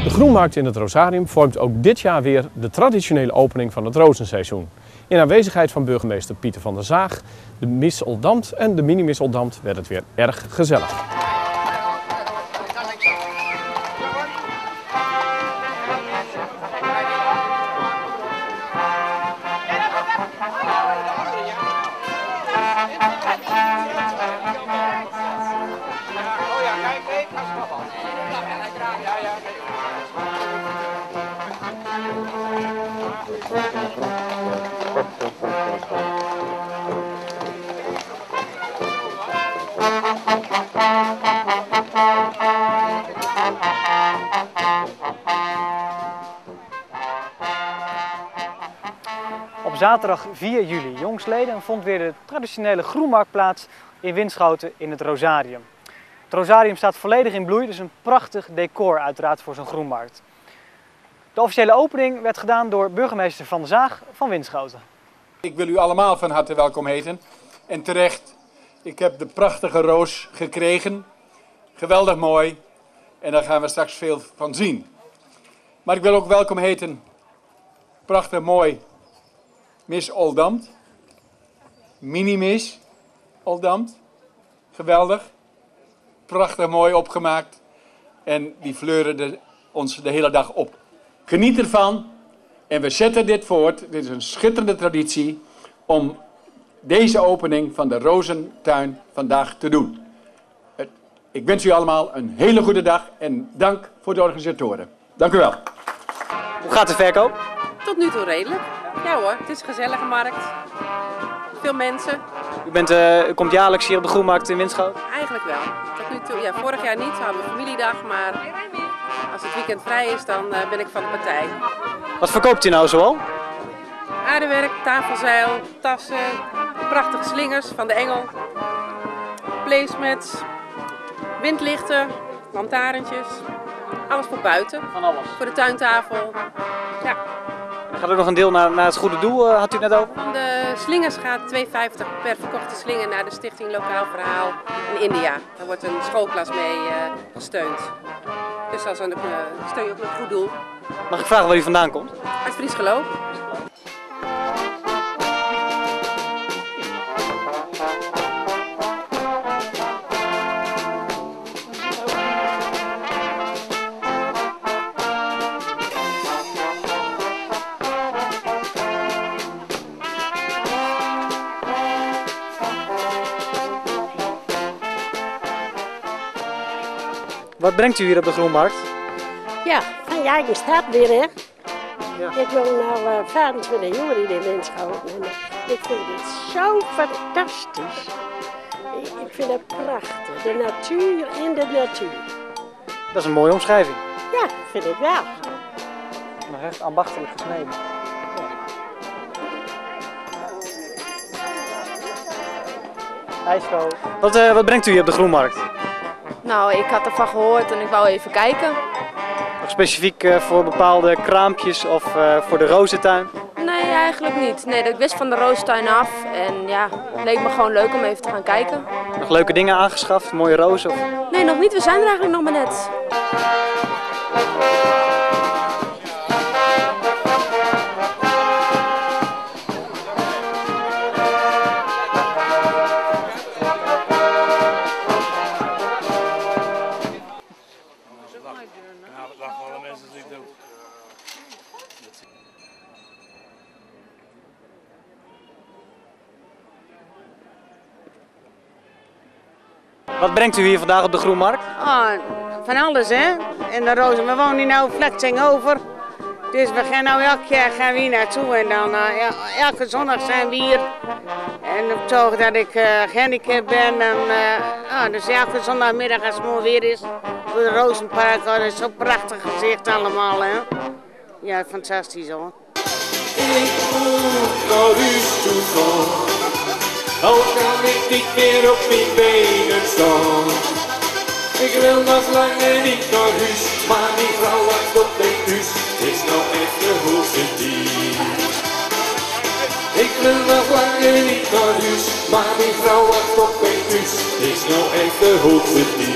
De Groenmarkt in het Rosarium vormt ook dit jaar weer de traditionele opening van het rozenseizoen. In aanwezigheid van burgemeester Pieter van der Zaag, de Miss Oldambt en de mini-Miss Oldambt werd het weer erg gezellig. Op zaterdag 4 juli jongstleden vond weer de traditionele Groenmarkt plaats in Winschoten in het Rosarium. Het Rosarium staat volledig in bloei, dus een prachtig decor uiteraard voor zo'n Groenmarkt. De officiële opening werd gedaan door burgemeester Van der Zaag van Winschoten. Ik wil u allemaal van harte welkom heten. En terecht, ik heb de prachtige roos gekregen. Geweldig mooi. En daar gaan we straks veel van zien. Maar ik wil ook welkom heten, prachtig mooi, Miss Oldambt. Mini-Miss Oldambt. Geweldig. Prachtig mooi opgemaakt. En die fleuren ons de hele dag op. Geniet ervan. En we zetten dit voort. Dit is een schitterende traditie om deze opening van de Rozentuin vandaag te doen. Ik wens u allemaal een hele goede dag en dank voor de organisatoren. Dank u wel. Hoe gaat de verkoop? Tot nu toe redelijk. Ja hoor, het is een gezellige markt. Veel mensen. U komt jaarlijks hier op de Groenmarkt in Winschoten? Eigenlijk wel. Tot nu toe, ja, vorig jaar niet, we hadden we familiedag, maar als het weekend vrij is, dan ben ik van de partij. Wat verkoopt u nou zoal? Aardewerk, tafelzeil, tassen, prachtige slingers van de Engel, placemats, windlichten, lantaarntjes, alles voor buiten. Van alles? Voor de tuintafel, ja. Gaat er nog een deel naar het goede doel, had u net over? Van de slingers gaat $2,50 per verkochte slinger naar de Stichting Lokaal Verhaal in India. Daar wordt een schoolklas mee gesteund. Dus dat is steun je ook een goed doel. Mag ik vragen waar u vandaan komt? Uit Fries Geloof. Wat brengt u hier op de Groenmarkt? Ja, van je eigen stad weer, hè? Ja. Ik woon al 25 jaar in Winschoten en ik vind het zo fantastisch. Ik vind het prachtig, de natuur in de natuur. Dat is een mooie omschrijving. Ja, vind ik wel. Nog echt ambachtelijk gesneden. IJsko. Wat brengt u hier op de Groenmarkt? Nou, ik had ervan gehoord en ik wou even kijken. Nog specifiek voor bepaalde kraampjes of voor de rozentuin? Nee, eigenlijk niet. Nee, ik wist van de rozentuin af en ja, het leek me gewoon leuk om even te gaan kijken. Nog leuke dingen aangeschaft, mooie rozen? Of... Nee, nog niet. We zijn er eigenlijk nog maar net. Wat brengt u hier vandaag op de Groenmarkt? Van alles, hè. En de rozen, we wonen hier nou vlak tegenover. Dus we gaan nou elk jaar hier naartoe en dan elke zondag zijn we hier. En op het oog dat ik gehandicapt ben, dus elke zondagmiddag als het mooi weer is, voor de Rozenpark, dat is zo'n prachtig gezicht allemaal, hè. Ja, fantastisch hoor. Ik moet naar huis toe gaan. Al kan ik niet meer op mijn benen staan. Ik wil nog langer niet naar huis, maar die vrouw wacht op mijn huis. Het is nou echt de hoogste tijd. Ik wil nog langer niet naar huis, maar die vrouw wacht op mijn huis. Het is nou echt de hoogste tijd.